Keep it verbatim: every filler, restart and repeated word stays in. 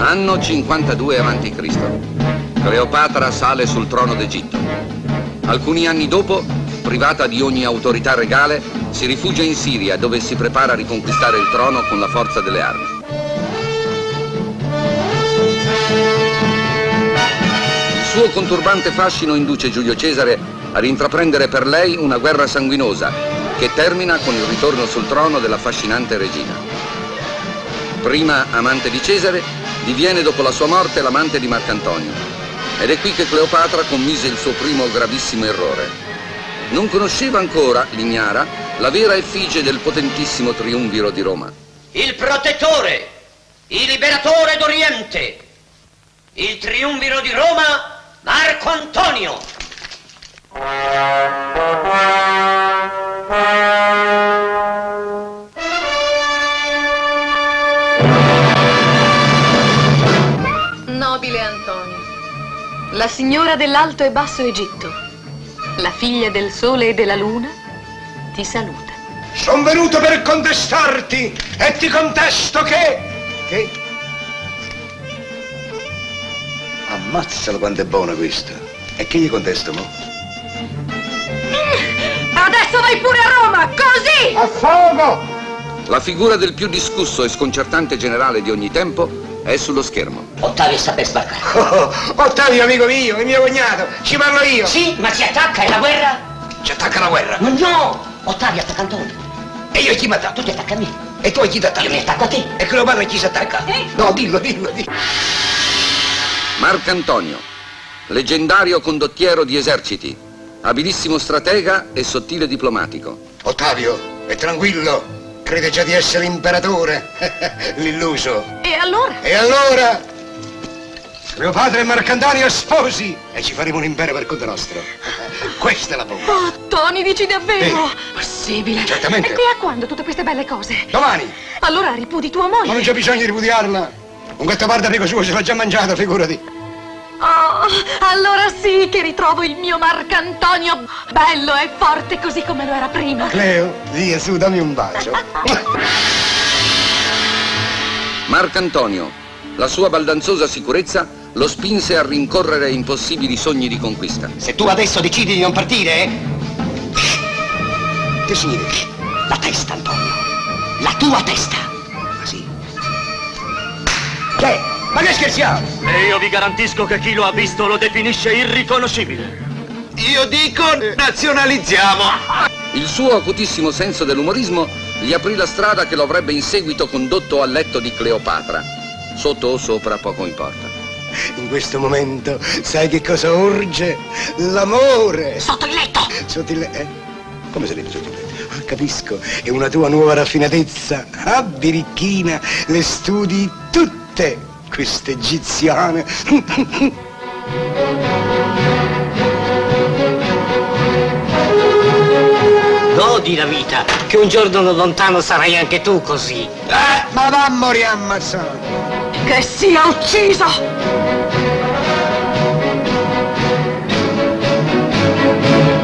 Anno cinquantadue avanti Cristo Cleopatra sale sul trono d'Egitto. Alcuni anni dopo, privata di ogni autorità regale, si rifugia in Siria, dove si prepara a riconquistare il trono con la forza delle armi. Il suo conturbante fascino induce Giulio Cesare a intraprendere per lei una guerra sanguinosa che termina con il ritorno sul trono dell'affascinante regina. Prima amante di Cesare, diviene dopo la sua morte l'amante di Marcantonio. Ed è qui che Cleopatra commise il suo primo gravissimo errore. Non conosceva ancora, l'ignara, la vera effigie del potentissimo triumviro di Roma. Il protettore, il liberatore d'Oriente, il triumviro di Roma, Marco Antonio. Nobile Antonio, la signora dell'Alto e Basso Egitto, la figlia del Sole e della Luna, ti saluta. Sono venuto per contestarti e ti contesto che... che... Ammazzalo quanto è buona questa. E che gli contesto, mo? Adesso vai pure a Roma, così! A fuoco! La figura del più discusso e sconcertante generale di ogni tempo è sullo schermo. Ottavio sta per sbarcare. Oh, Ottavio, amico mio, il mio cognato, ci parlo io. Sì, ma si attacca e la guerra? Ci attacca la guerra. No, no! Ottavio attacca Antonio. E io chi mi attacco? Tu ti attacca a me. E tu a chi ti attacchi? Io mi attacco a te. E Cleopatra a chi si attacca? Eh? No, dillo, dillo, dillo. Marcantonio, leggendario condottiero di eserciti, abilissimo stratega e sottile diplomatico. Ottavio, è tranquillo. Crede già di essere imperatore. L'illuso. E allora? E allora? Cleopatra e Marcantonio sposi e ci faremo un impero per conto nostro. Questa è la bomba. Oh, Tony, dici davvero? Eh. Possibile? Certamente. E qui a quando tutte queste belle cose? Domani. Allora ripudi tua Ma moglie. non c'è bisogno di ripudiarla. Un gattopardo amico suo se l'ha già mangiato, figurati. Oh, allora sì che ritrovo il mio Marcantonio bello e forte così come lo era prima. Cleo, via su, dammi un bacio. Marcantonio, la sua baldanzosa sicurezza lo spinse a rincorrere impossibili sogni di conquista. Se tu adesso decidi di non partire, Che significa? la testa, Antonio. La tua testa. Ma sì. Che? Ma che scherziamo? E io vi garantisco che chi lo ha visto lo definisce irriconoscibile. Io dico nazionalizziamo. Il suo acutissimo senso dell'umorismo gli aprì la strada che lo avrebbe in seguito condotto al letto di Cleopatra. Sotto o sopra poco importa. In questo momento sai che cosa urge? L'amore. Sotto il letto. Sotto il letto? Eh? Come sarebbe sotto il letto? Ah, capisco, è una tua nuova raffinatezza. Ah, birichina, le studi tutte, queste egiziane. Godi la vita, che un giorno non lontano sarai anche tu così. Eh, ma va a morire ammazzato. Che sia ucciso!